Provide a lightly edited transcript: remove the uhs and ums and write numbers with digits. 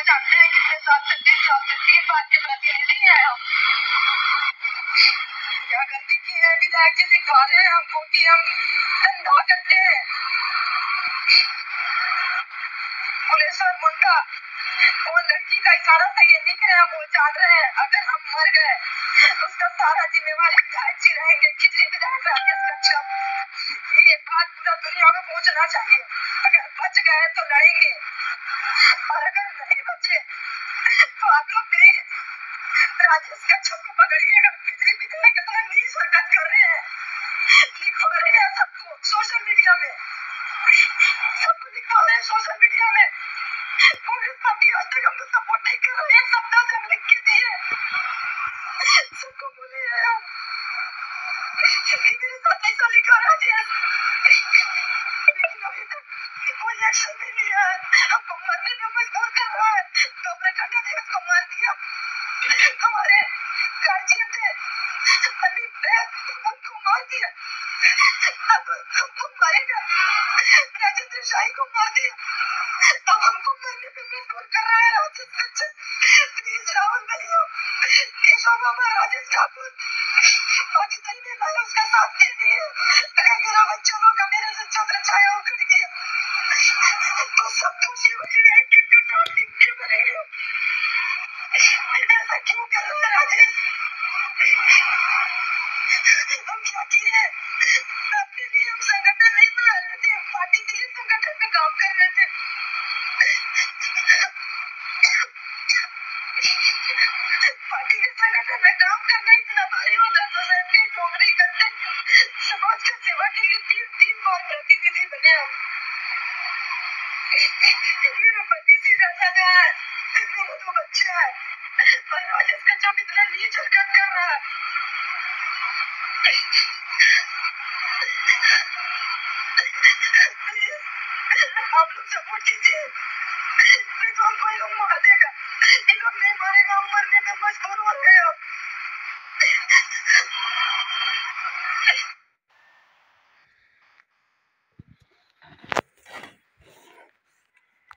जानते हैं कितने साल से 3 बार के प्रतिनिधि हैं हम। क्या गलती की है विधायक जी, दिखा रहे हैं हमको कि हम धंधा करते हैं। फुलेश्वर मुंडा वो लड़की का इशारा से ये दिख रहे हैं, वो जान रहे हैं अगर हम मर गए उसका सारा जिम्मेवारी विधायक जी रहेंगे। खिचड़ी विधायक राजेश कच्छप, ये बात पूरा दुनिया में पहुंचना चाहिए। अगर बच गए तो लड़ेंगे और अगर नहीं बचे तो आप लोग प्लीज राजेश कच्छप को पकड़िएगा। खिचड़ी विधायक इतना नीच हरकत कर रहे हैं, लिखवा रहे हैं सबको सोशल मीडिया में, सबको लिखवा रहे हैं सोशल मीडिया में। कांग्रेस पार्टी आज तक हमको सपोर्ट नहीं कर रही है, सप्ताह से हम लिख के दिए, सबको बोले हैं हम कि मेरे साथ ऐसा लिखा राजेश, लेकिन अभी तक कोई एक्शन नहीं लिया है। हमको मरने में मजबूर कर रहा है। तो अपने काका ने उसको मार दिया, हमारे गार्जियन थे अनिल बैग उनको मार दिया, अब हमको मारेगा। राजेंद्र शाही को मार दिया, अब हमको मरने पे मजबूर कर रहा है राजेश कच्छप। प्लीज राहुल भैया, केशव बाबा, राजेश ठाकुर पाकिस्तान में मैं उसका साथ दे दिए। अगर मेरा बच्चा लोग का मेरे से छत्र छाया होकर गया तो सब दोषी हो जाएगा, एक एक नाम लिख के मरेगा। ऐसा क्यों कर रहा है राजेश? हम क्या किए? अपने लिए हम संगठन नहीं बना रहे थे, पार्टी के लिए संगठन में काम कर रहे थे। पार्टी के संगठन में काम करना इतना भारी होता तो सर एक नौकरी करते, समाज का सेवा के लिए 3 बार प्रतिनिधि बने हम। मेरा पति सीधा साधा है, मेरा 2 बच्चा है और राजेश कच्छप इतना नीच हरकत कर रहा है। आप लोग सपोर्ट कीजिए, नहीं तो हमको ये लोग मार देगा। ये लोग नहीं मारेगा, हम मरने में मजबूर हो गए अब।